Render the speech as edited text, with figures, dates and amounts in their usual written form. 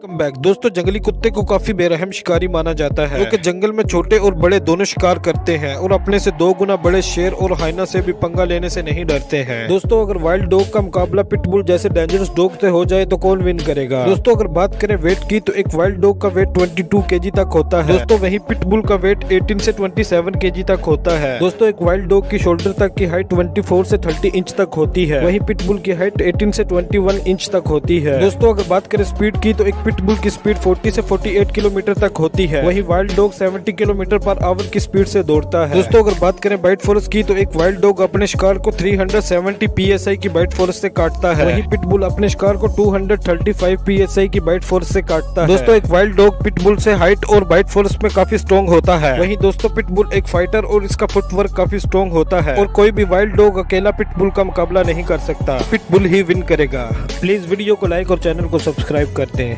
Welcome back दोस्तों। जंगली कुत्ते को काफी बेरहम शिकारी माना जाता है, क्योंकि जंगल में छोटे और बड़े दोनों शिकार करते हैं और अपने से 2 गुना बड़े शेर और हाइना से भी पंगा लेने से नहीं डरते हैं। दोस्तों, अगर वाइल्ड डॉग का मुकाबला पिटबुल जैसे डेंजरस डॉग से हो जाए तो कौन विन करेगा? दोस्तों, अगर बात करें वेट की तो एक वाइल्ड डॉग का वेट 22 केजी तक होता है। दोस्तों, वहीं पिटबुल का वेट 18 से 27 केजी तक होता है। दोस्तों, एक वाइल्ड डॉग की शोल्डर तक की हाइट 24 से 30 इंच तक होती है, वहीं पिटबुल की हाइट 18 से 21 इंच तक होती है। दोस्तों, अगर बात करें स्पीड की तो एक पिटबुल की स्पीड 40 से 48 किलोमीटर तक होती है, वहीं wild dog 70 kilometre per hour की स्पीड से दौड़ता है। दोस्तों, अगर बात करें बाइट फोर्स की तो एक वाइल्ड डॉग अपने शिकार को 370 PSI की बाइट फोर्स से काटता है, वहीं पिटबुल अपने शिकार को 235 PSI की बाइट फोर्स से काटता है। दोस्तों, एक वाइल्ड डॉग पिटबुल से हाइट और बाइट फोर्स में काफी स्ट्रॉन्ग होता है, वहीं दोस्तों पिटबुल एक फाइटर और इसका फुटवर्क काफी स्ट्रॉन्ग होता है और कोई भी वाइल्ड डॉग अकेला पिटबुल का मुकाबला नहीं कर सकता। पिटबुल ही विन करेगा। प्लीज वीडियो को लाइक और चैनल को सब्सक्राइब कर दें।